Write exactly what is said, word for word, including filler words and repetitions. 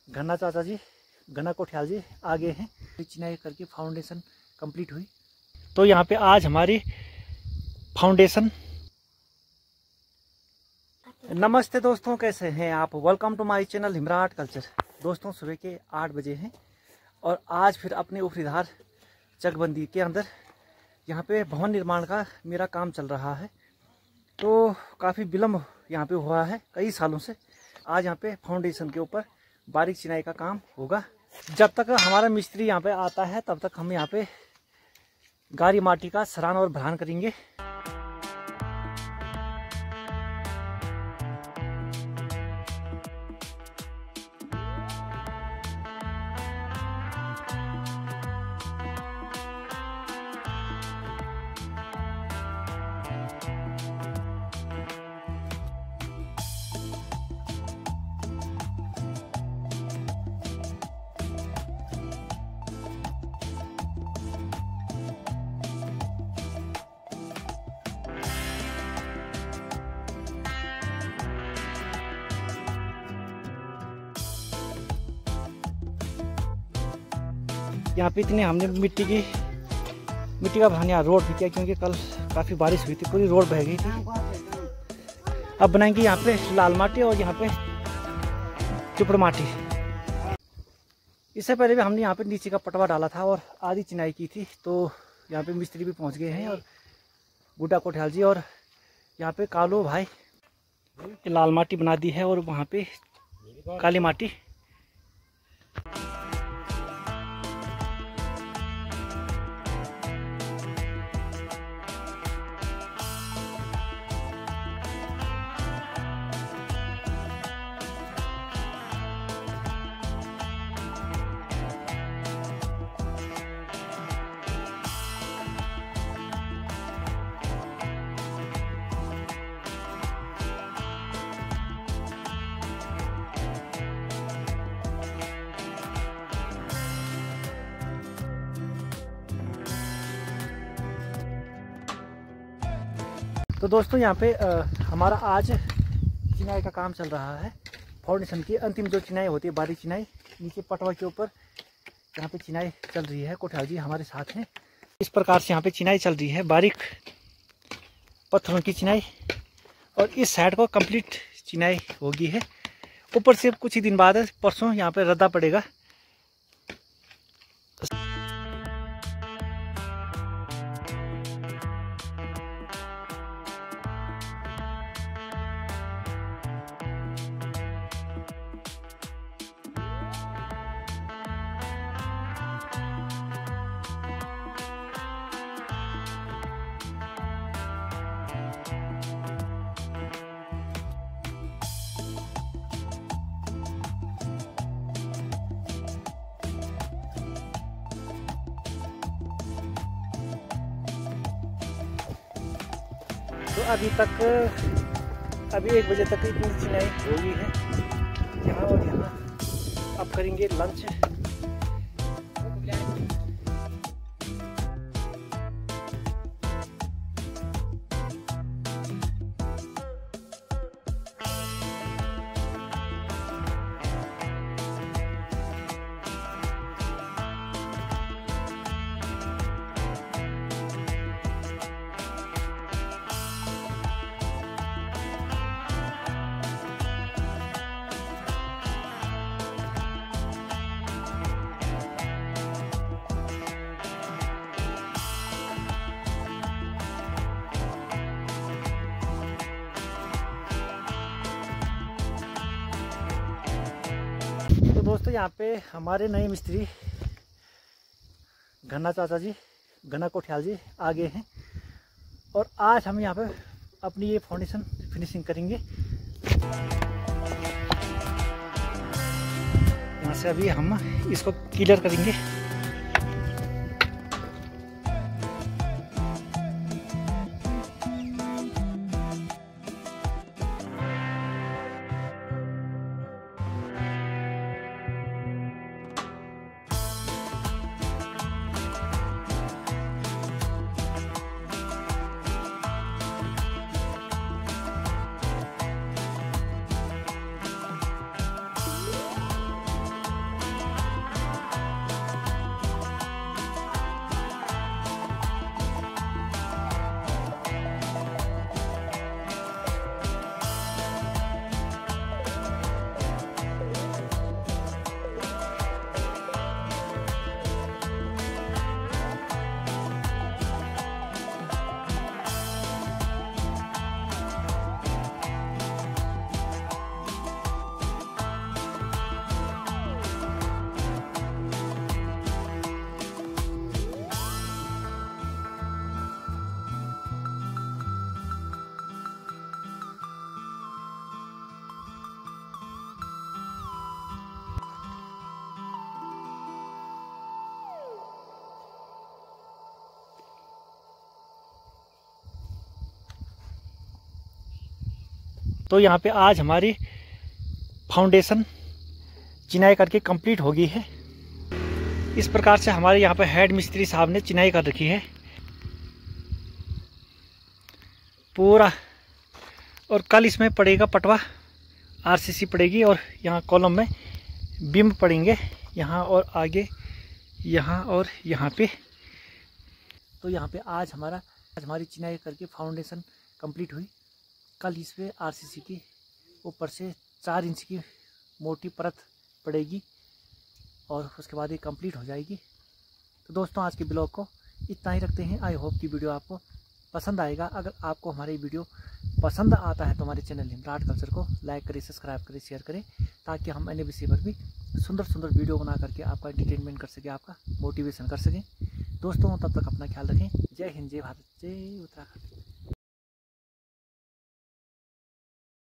घना चाचा जी, घना कोठियाल जी आगे हैं। चिनाई करके फाउंडेशन कंप्लीट हुई। तो यहाँ पे आज हमारी फाउंडेशन। नमस्ते दोस्तों, कैसे हैं आप? Welcome to my channel Himrat culture. दोस्तों सुबह के आठ बजे हैं और आज फिर अपने ऊपरीधार चकबंदी के अंदर यहाँ पे भवन निर्माण का मेरा काम चल रहा है। तो काफ़ी विलम्ब यहाँ पे हुआ है कई सालों से। आज यहाँ पे फाउंडेशन के ऊपर बारीक चिनाई का काम होगा। जब तक हमारा मिस्त्री यहाँ पे आता है तब तक हम यहाँ पे गारी माटी का सरान और भरान करेंगे। यहाँ पे इतने हमने मिट्टी की मिट्टी का भराने यहाँ रोड भी किया, क्योंकि कल काफ़ी बारिश हुई थी, पूरी रोड बह गई थी। अब बनाएंगे यहाँ पे लाल माटी और यहाँ पे चुपड़ माटी। इससे पहले भी हमने यहाँ पे नीचे का पटवा डाला था और आधी चिनाई की थी। तो यहाँ पे मिस्त्री भी पहुँच गए हैं और गुड्डा कोठियाल जी और यहाँ पे कालो भाई लाल माटी बना दी है और वहाँ पे काली माटी। तो दोस्तों यहाँ पे आ, हमारा आज चिनाई का काम चल रहा है। फाउंडेशन की अंतिम जो चिनाई होती है, बारीक चिनाई, नीचे पटवा के ऊपर यहाँ पे चिनाई चल रही है। कोठियाल जी हमारे साथ हैं। इस प्रकार से यहाँ पे चिनाई चल रही है, बारीक पत्थरों की चिनाई। और इस साइड को कंप्लीट चिनाई होगी है। ऊपर से कुछ ही दिन बाद परसों यहाँ पे रद्दा पड़ेगा। तो अभी तक अभी एक बजे तक इतनी चिनाई होगी है यहाँ और यहाँ। अब करेंगे लंच। तो दोस्तों यहाँ पे हमारे नए मिस्त्री घना चाचा जी, घना कोठियाल जी आगे हैं और आज हम यहाँ पे अपनी ये फाउंडेशन फिनिशिंग करेंगे। यहाँ से अभी हम इसको क्लियर करेंगे। तो यहाँ पे आज हमारी फाउंडेशन चिनाई करके कंप्लीट हो गई है। इस प्रकार से हमारे यहाँ पे हेड मिस्त्री साहब ने चिनाई कर रखी है पूरा। और कल इसमें पड़ेगा पटवा, आरसीसी पड़ेगी और यहाँ कॉलम में बीम पड़ेंगे, यहाँ और आगे, यहाँ और यहाँ पे। तो यहाँ पे आज हमारा आज हमारी चिनाई करके फाउंडेशन कंप्लीट हुई। कल इस पे आरसीसी की ऊपर से चार इंच की मोटी परत पड़ेगी और उसके बाद ये कंप्लीट हो जाएगी। तो दोस्तों आज के ब्लॉग को इतना ही रखते हैं। आई होप कि वीडियो आपको पसंद आएगा। अगर आपको हमारी वीडियो पसंद आता है तो हमारे चैनल हिमराट कल्चर को लाइक करें, सब्सक्राइब करें, शेयर करें, ताकि हम अन्य विषय पर भी सुंदर सुंदर वीडियो बना करके आपका एंटरटेनमेंट कर सकें, आपका मोटिवेशन कर सकें। दोस्तों तब तक अपना ख्याल रखें। जय हिंद, जय भारत, जय उत्तराखंड।